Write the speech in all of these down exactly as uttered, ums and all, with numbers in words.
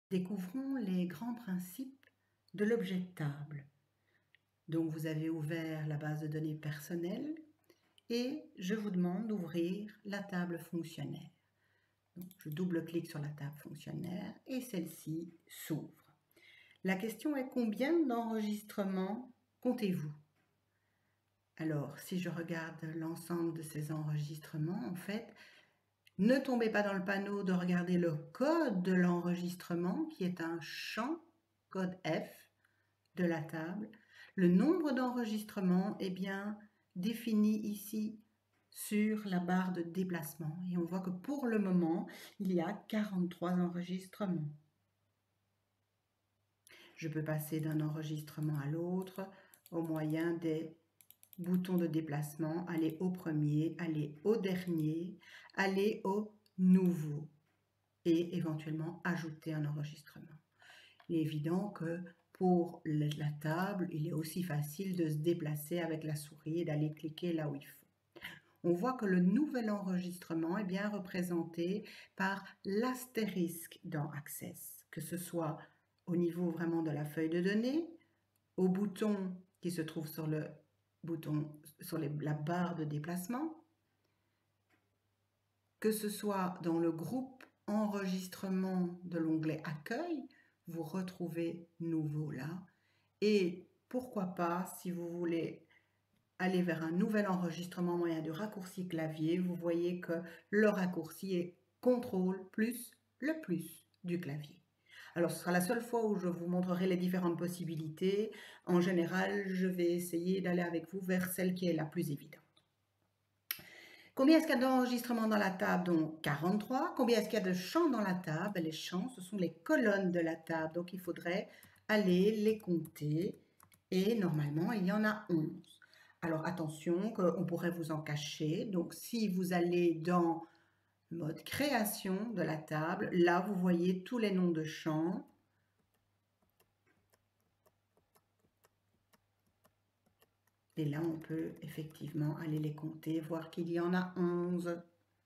Découvrons les grands principes de l'objet de table. Donc vous avez ouvert la base de données personnelle et je vous demande d'ouvrir la table fonctionnaire. Donc, je double-clique sur la table fonctionnaire et celle-ci s'ouvre. La question est: combien d'enregistrements comptez-vous? Alors, si je regarde l'ensemble de ces enregistrements, en fait, ne tombez pas dans le panneau de regarder le code de l'enregistrement, qui est un champ, code F, de la table. Le nombre d'enregistrements est bien défini ici sur la barre de déplacement. Et on voit que pour le moment, il y a quarante-trois enregistrements. Je peux passer d'un enregistrement à l'autre au moyen des boutons de déplacement, aller au premier, aller au dernier, aller au nouveau et éventuellement ajouter un enregistrement. Il est évident que pour la table, il est aussi facile de se déplacer avec la souris et d'aller cliquer là où il faut. On voit que le nouvel enregistrement est bien représenté par l'astérisque dans Access, que ce soit au niveau vraiment de la feuille de données, au bouton qui se trouve sur le bouton sur les, la barre de déplacement, que ce soit dans le groupe enregistrement de l'onglet Accueil, vous retrouvez nouveau là, et pourquoi pas, si vous voulez aller vers un nouvel enregistrement moyen du raccourci clavier, vous voyez que le raccourci est contrôle plus le plus du clavier. Alors, ce sera la seule fois où je vous montrerai les différentes possibilités. En général, je vais essayer d'aller avec vous vers celle qui est la plus évidente. Combien est-ce qu'il y a d'enregistrements dans la table? Donc quarante-trois. Combien est-ce qu'il y a de champs dans la table? Les champs, ce sont les colonnes de la table. Donc il faudrait aller les compter. Et normalement, il y en a onze. Alors attention, qu'on pourrait vous en cacher. Donc si vous allez dans mode création de la table, là vous voyez tous les noms de champs. Et là, on peut effectivement aller les compter, voir qu'il y en a onze.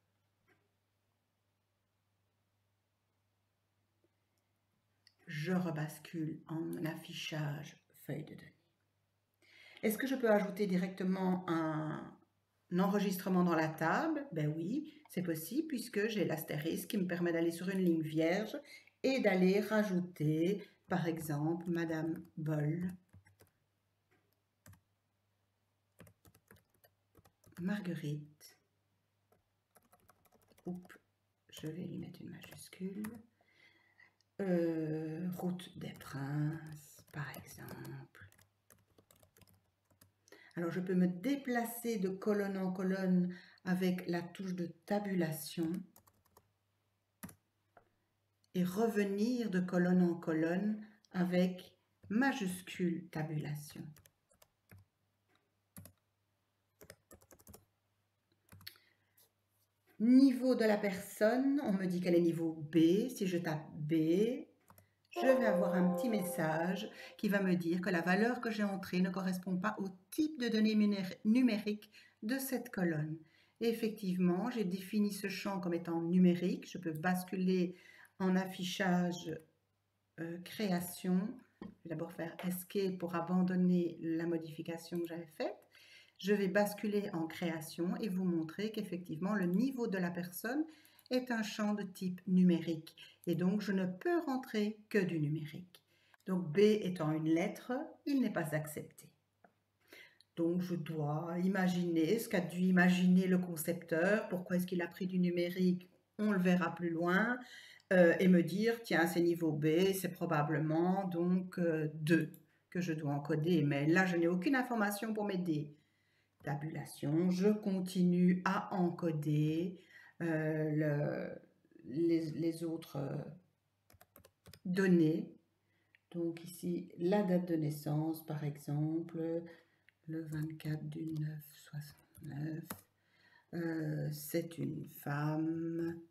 Je rebascule en affichage feuille de données. Est-ce que je peux ajouter directement un, un enregistrement dans la table? Ben oui, c'est possible puisque j'ai l'astérisque qui me permet d'aller sur une ligne vierge et d'aller rajouter, par exemple, Madame Boll, Marguerite, oups, je vais lui mettre une majuscule, euh, Route des Princes, par exemple. Alors, je peux me déplacer de colonne en colonne avec la touche de tabulation et revenir de colonne en colonne avec majuscule tabulation. Niveau de la personne, on me dit qu'elle est niveau B. Si je tape B, je vais avoir un petit message qui va me dire que la valeur que j'ai entrée ne correspond pas au type de données numériques de cette colonne. Et effectivement, j'ai défini ce champ comme étant numérique. Je peux basculer en affichage euh, création. Je vais d'abord faire Escape pour abandonner la modification que j'avais faite. Je vais basculer en création et vous montrer qu'effectivement, le niveau de la personne est un champ de type numérique. Et donc, je ne peux rentrer que du numérique. Donc, B étant une lettre, il n'est pas accepté. Donc, je dois imaginer ce qu'a dû imaginer le concepteur. Pourquoi est-ce qu'il a pris du numérique? On le verra plus loin. Euh, et me dire, tiens, c'est niveau B, c'est probablement donc euh, deux que je dois encoder. Mais là, je n'ai aucune information pour m'aider. Tabulation, je continue à encoder euh, le, les, les autres euh, données. Donc ici, la date de naissance, par exemple, le vingt-quatre du neuf soixante-neuf. Euh, c'est une femme.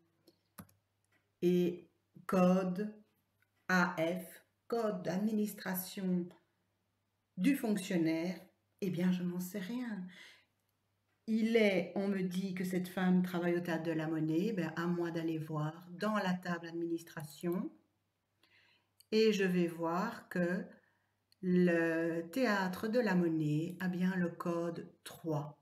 Et code A F, code d'administration du fonctionnaire, eh bien, je n'en sais rien. Il est, on me dit que cette femme travaille au Théâtre de la Monnaie, ben, à moi d'aller voir dans la table administration et je vais voir que le théâtre de la Monnaie a bien le code trois.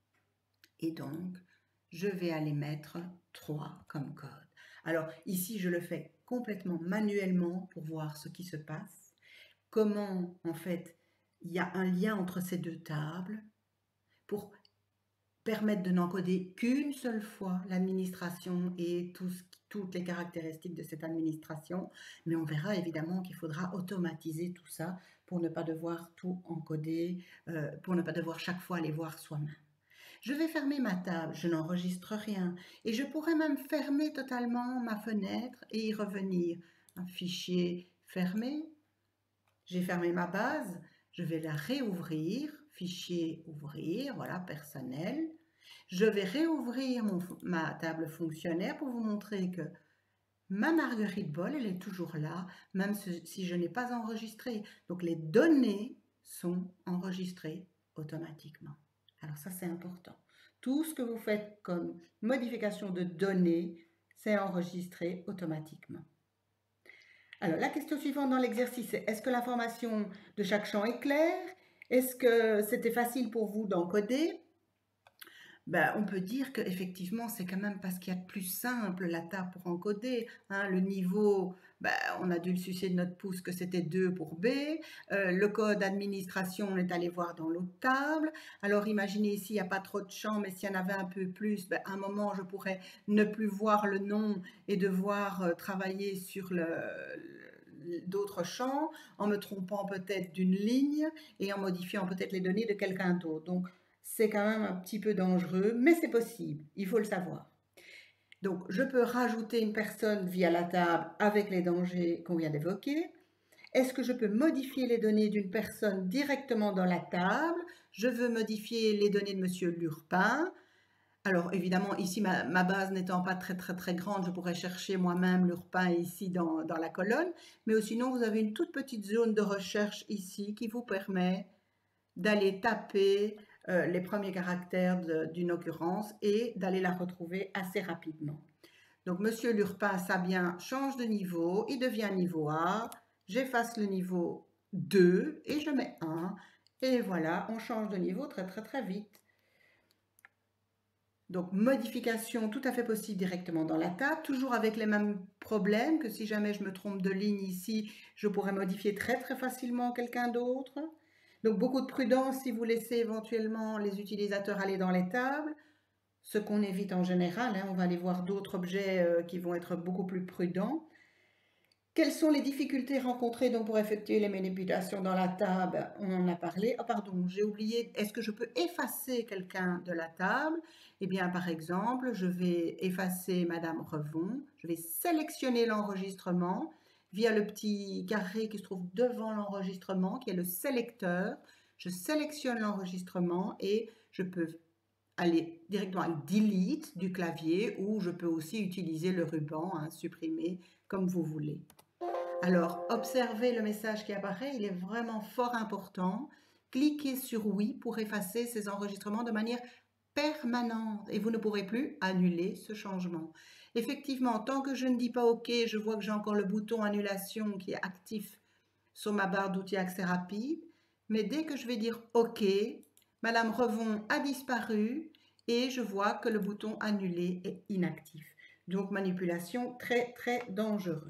Et donc, je vais aller mettre trois comme code. Alors ici, je le fais complètement manuellement pour voir ce qui se passe. Comment, en fait, il y a un lien entre ces deux tables pour permettre de n'encoder qu'une seule fois l'administration et tout ce, toutes les caractéristiques de cette administration. Mais on verra évidemment qu'il faudra automatiser tout ça pour ne pas devoir tout encoder, euh, pour ne pas devoir chaque fois aller voir soi-même. Je vais fermer ma table, je n'enregistre rien et je pourrais même fermer totalement ma fenêtre et y revenir. Un fichier fermé, j'ai fermé ma base, je vais la réouvrir, fichier ouvrir, voilà, personnel. Je vais réouvrir mon, ma table fonctionnaire pour vous montrer que ma Marguerite Boll, elle est toujours là, même si je n'ai pas enregistré. Donc les données sont enregistrées automatiquement. Alors ça, c'est important. Tout ce que vous faites comme modification de données, c'est enregistré automatiquement. Alors, la question suivante dans l'exercice, c'est est-ce que l'information de chaque champ est claire? Est-ce que c'était facile pour vous d'encoder? Ben, on peut dire qu'effectivement, c'est quand même parce qu'il y a de plus simple la table pour encoder. Hein, le niveau, ben, on a dû le sucer de notre pouce que c'était deux pour B. Euh, le code administration, on est allé voir dans l'autre table. Alors imaginez ici, il n'y a pas trop de champs, mais s'il y en avait un peu plus, ben, à un moment, je pourrais ne plus voir le nom et devoir euh, travailler sur le, le d'autres champs en me trompant peut-être d'une ligne et en modifiant peut-être les données de quelqu'un d'autre. Donc, c'est quand même un petit peu dangereux, mais c'est possible, il faut le savoir. Donc, je peux rajouter une personne via la table avec les dangers qu'on vient d'évoquer. Est-ce que je peux modifier les données d'une personne directement dans la table? Je veux modifier les données de Monsieur Lurpin. Alors, évidemment, ici, ma, ma base n'étant pas très, très, très grande, je pourrais chercher moi-même Lurpin ici dans, dans la colonne. Mais sinon, vous avez une toute petite zone de recherche ici qui vous permet d'aller taper euh, les premiers caractères d'une occurrence et d'aller la retrouver assez rapidement. Donc, Monsieur Lurpin, ça bien, change de niveau, il devient niveau A, j'efface le niveau deux et je mets un. Et voilà, on change de niveau très très très vite. Donc, modification tout à fait possible directement dans la table, toujours avec les mêmes problèmes que si jamais je me trompe de ligne ici, je pourrais modifier très très facilement quelqu'un d'autre. Donc, beaucoup de prudence si vous laissez éventuellement les utilisateurs aller dans les tables, ce qu'on évite en général. Hein, on va aller voir d'autres objets euh, qui vont être beaucoup plus prudents. Quelles sont les difficultés rencontrées donc pour effectuer les manipulations dans la table? On en a parlé. Ah pardon, j'ai oublié. Est-ce que je peux effacer quelqu'un de la table? Eh bien, par exemple, je vais effacer Madame Revon. Je vais sélectionner l'enregistrement via le petit carré qui se trouve devant l'enregistrement, qui est le sélecteur. Je sélectionne l'enregistrement et je peux aller directement à Delete du clavier ou je peux aussi utiliser le ruban, hein, supprimer comme vous voulez. Alors, observez le message qui apparaît, il est vraiment fort important. Cliquez sur oui pour effacer ces enregistrements de manière permanente et vous ne pourrez plus annuler ce changement. Effectivement, tant que je ne dis pas OK, je vois que j'ai encore le bouton annulation qui est actif sur ma barre d'outils accès rapide. Mais dès que je vais dire OK, Madame Revon a disparu et je vois que le bouton annuler est inactif. Donc, manipulation très, très dangereuse.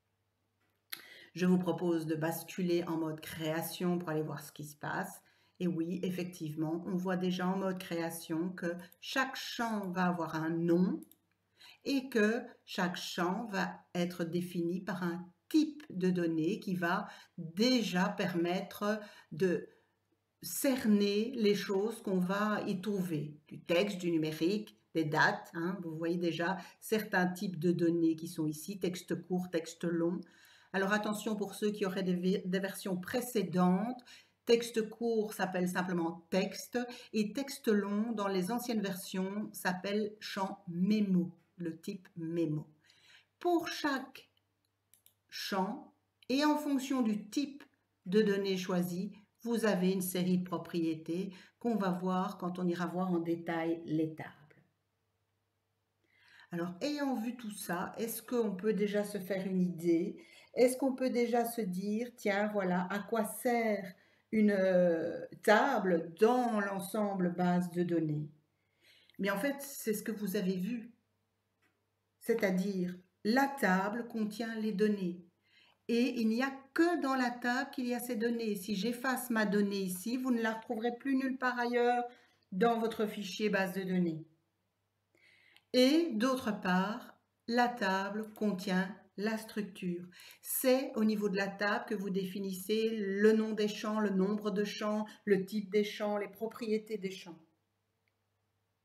Je vous propose de basculer en mode création pour aller voir ce qui se passe. Et oui, effectivement, on voit déjà en mode création que chaque champ va avoir un nom et que chaque champ va être défini par un type de données qui va déjà permettre de cerner les choses qu'on va y trouver, du texte, du numérique, des dates. Hein, vous voyez déjà certains types de données qui sont ici, texte court, texte long. Alors attention pour ceux qui auraient des, des versions précédentes, texte court s'appelle simplement texte et texte long dans les anciennes versions s'appelle champ mémo, le type mémo. Pour chaque champ et en fonction du type de données choisies, vous avez une série de propriétés qu'on va voir quand on ira voir en détail les tables. Alors, ayant vu tout ça, est-ce qu'on peut déjà se faire une idée? Est-ce qu'on peut déjà se dire, tiens, voilà, à quoi sert une euh, table dans l'ensemble base de données? Mais en fait, c'est ce que vous avez vu, c'est-à-dire la table contient les données. Et il n'y a que dans la table qu'il y a ces données. Si j'efface ma donnée ici, vous ne la retrouverez plus nulle part ailleurs dans votre fichier base de données. Et d'autre part, la table contient la structure. C'est au niveau de la table que vous définissez le nom des champs, le nombre de champs, le type des champs, les propriétés des champs.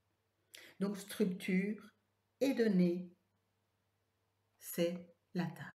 Donc structure et données, c'est la table.